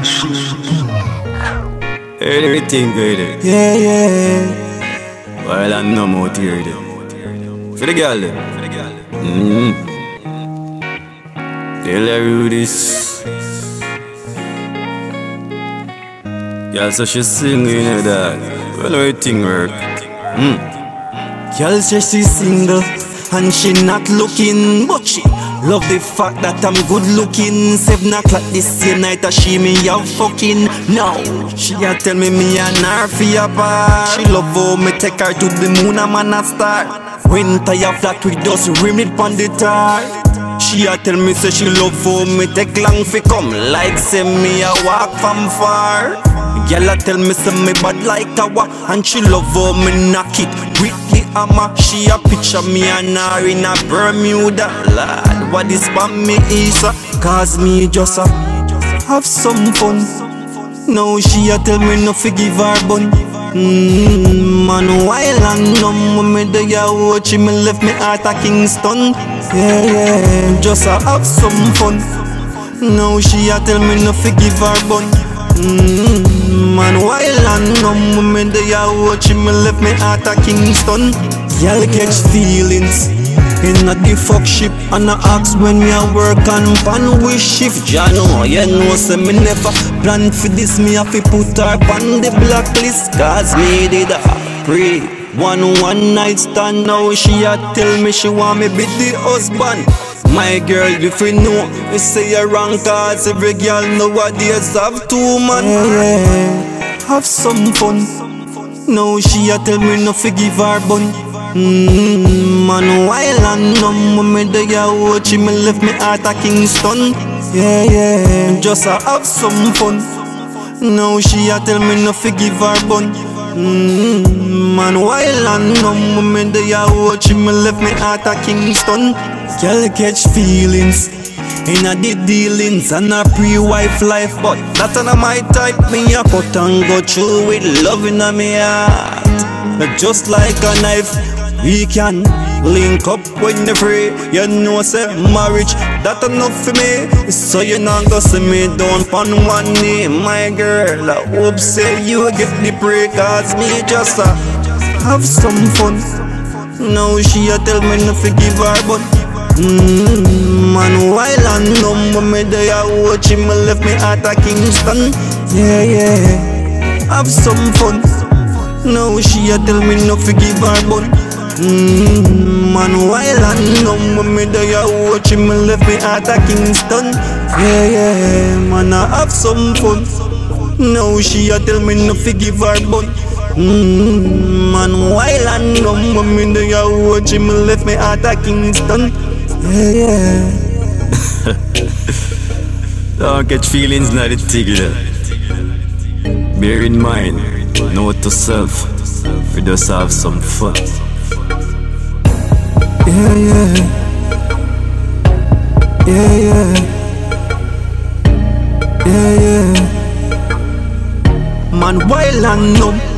Everything good. Yeah, yeah. While I'm no more here. For the girl. Tell her who this. Girl, so she sing, you know that. Well, everything work. Girl says she's single and she not looking, but she love the fact that I'm good looking. 7 o'clock this same night that she me out fucking. Now she a tell me and her fi apart. She love how me take her to the moon and man a star. Winter ya flat we just rim it pon the tar. She a tell me say she love how me take long fi come, like say me a walk from far. Girl a tell me say me bad like a wa, and she love how me knock it with the hammer. She a picture me and her in a Bermuda. Lord, what this for me is cause me just have some fun. Now she a tell me no fi give her bun. Man, while and numb when me there watch me left me heart a Kingston. Yeah, yeah, just have some fun. Now she a tell me no fi give her bun. Man, while and numb when me there watch me left me heart a Kingston. Y'all catch feelings in a the fuck ship, and I ask when me a work and pan we shift. Ya know, you know, say me never plan for this. Me have to put her on the blacklist, cause me did pray. One night stand. Now she a tell me she want me be the husband. My girl, if you know, you say you're wrong, cause every girl nowadays have 2 man. Yeah, have some fun. Now she a tell me no fi give her bun. Man, while and numb when me there watch me left me heart a Kingston. Yeah, yeah, just have some fun. Now she a tell me no fi give her bun. Man, while and numb when me there watch me left me heart a Kingston. Girl catch feelings in a the dealings and a pre-wife life, but that's not my type. Me a cut and go through with love in a me heart. Just like a knife, we can link up when you're free. You know say marriage, that enough for me. So you not go see me down on one knee. My girl, I hope say you get the break, cause me just have some fun. Now she a tell me no fi give her bun. Man, while and numb when me there watch me left me heart a Kingston. Yeah, yeah, have some fun. Now she a tell me no fi give her bun. Man, while and numb when me there watch me left me heart a Kingston. Yeah, yeah, man, I have some fun. Now she a tell me no fi give her bun. Man, while and numb when me there watch me left me heart a Kingston. Yeah, yeah. Don't catch feelings, not a tickler. Bear in mind, note to self, we just have some fun. Yeah, yeah. Yeah, yeah. Yeah, yeah. Man, while and numb